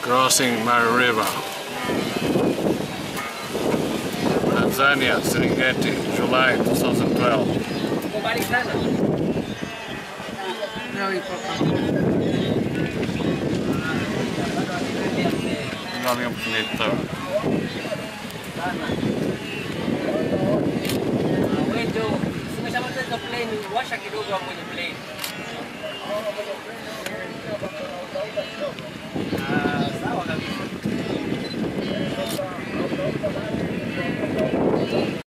Crossing Mara River. Tanzania, Serengeti, July 2012. Un avião bonito. Umeshamaliza plane, washa kidogo hapo kwenye plane.